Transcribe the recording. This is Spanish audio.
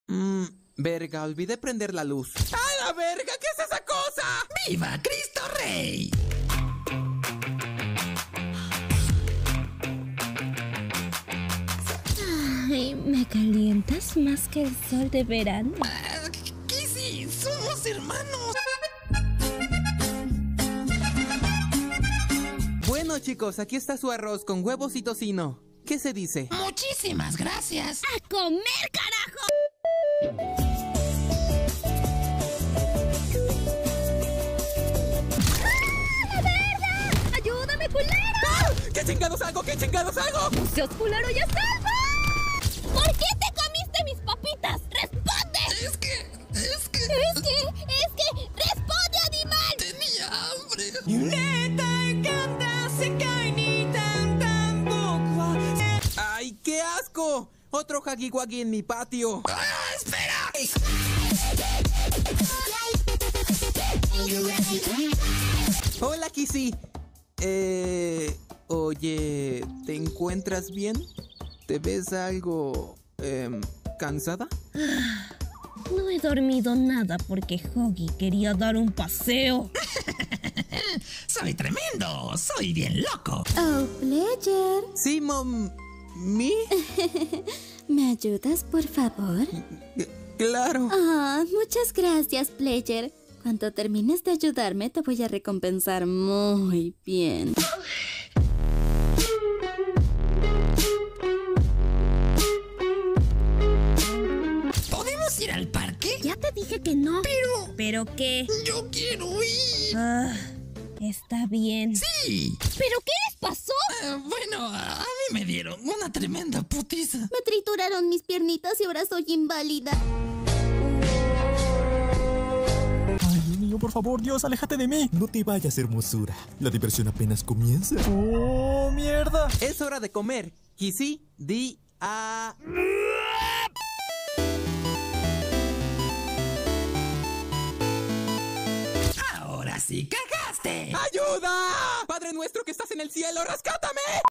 Verga, olvidé prender la luz. ¡A la verga! ¿Qué es esa cosa? ¡Viva Cristo Rey! Ay, me calientas más que el sol de verano. Kissy, somos hermanos. Bueno, chicos, aquí está su arroz con huevos y tocino. ¿Qué se dice? Muchísimas gracias. ¡A comer, carajo! ¡La verga! ¡Ayúdame, culero! ¡Ah! ¿Qué chingados hago? ¿Qué chingados hago? ¡Seas culero, ya salva! ¿Por qué te comiste mis papitas? ¡Responde! Es que... ¡Responde, animal! tenía hambre. ¡Ay, qué asco! Otro Huggy Wuggy en mi patio. ¡Ah, espera! Hola, Kissy. Oye, ¿te encuentras bien? ¿Te ves algo... cansada? No he dormido nada porque Huggy quería dar un paseo. Soy tremendo. Soy bien loco. Oh, Pledger, Sí, mom... ¿Mi? ¿me ayudas, por favor? Claro. Ah, muchas gracias, Pledger. Cuando termines de ayudarme, te voy a recompensar muy bien. ¿Podemos ir al parque? Ya te dije que no. Pero... ¿Pero qué? yo quiero ir. Ah, está bien. Sí. ¿Pero qué les pasó? Bueno, a mí me dieron una tremenda putiza. Me trituraron mis piernitas y ahora soy inválida. Ay, niño, por favor, Dios, aléjate de mí. No te vayas, hermosura. La diversión apenas comienza. ¡Oh, mierda! Es hora de comer. Kissy, di a... Ahora sí cagaste. ¡Ayuda! Padre nuestro que estás en el cielo, ¡rescátame!